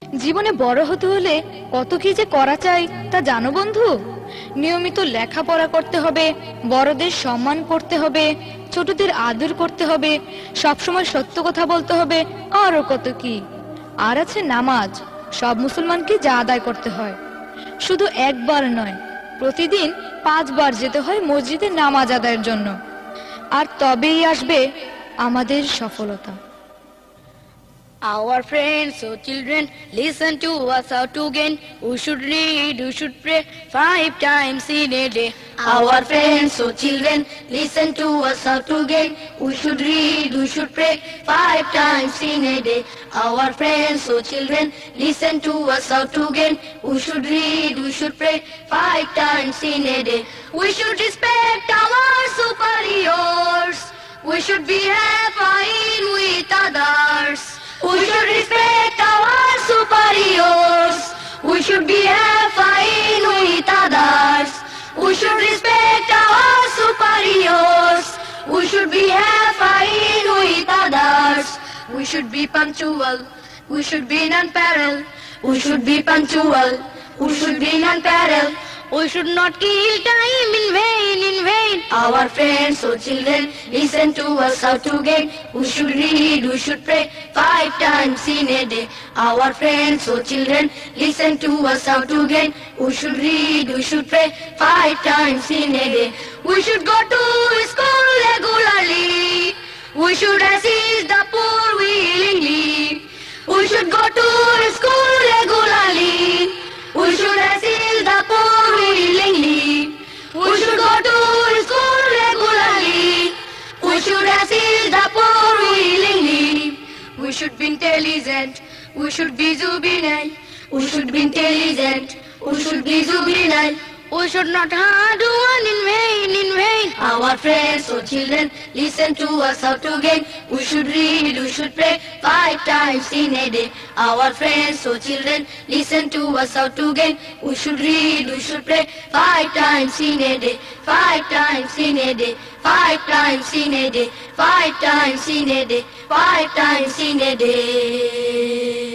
জীবনে বড় হতে হলে কত কি যে করা চাই তা জানো বন্ধু? নিয়মিত লেখাপড়া করতে হবে, বড়দের সম্মান করতে হবে, ছোটদের আদর করতে হবে, সবসময় সত্য কথা বলতে হবে, আরো কত কি। আর আছে নামাজ, সব মুসলমানকে যা আদায় করতে হয়। শুধু একবার নয়, প্রতিদিন 5 বার যেতে হয় মসজিদে নামাজ আদায়ের জন্য। আর তবেই আসবে আমাদের সফলতা। Our friends, so children, listen to us how to gain. We should read, we should pray 5 times in a day. Our friends, so children, listen to us how to gain. We should read, we should pray 5 times in a day. Our friends, so children, listen to us how to gain. We should read, we should pray 5 times in a day. We should respect our superiors. We should behave fine with others. We should respect our superiors. We should behave fine with others. We should respect our superiors. We should behave fine with others. We should be punctual. We should be non-parallel. We should be punctual. We should be non-parallel. We should not kill time in vain, in vain. Our friends, so children, listen to us how to gain. We should read, we should pray 5 times in a day. Our friends, so children, listen to us how to gain. We should read, we should pray 5 times in a day. We should go to school regularly. We should assist the poor willingly. We should go to school regularly. We should assist the poor willingly. We should go to school regularly. We should assist the poor willingly. We should be intelligent. We should be juvenile. We should be intelligent. We should be juvenile. We should not hurt one in vain, in vain. Our friends, so children, listen to us how to gain. We should read, we should pray 5 times in a day. Our friends, so children, listen to us how to gain. We should read, we should pray 5 times in a day. 5 times in a day. 5 times in a day. 5 times in a day. 5 times in a day.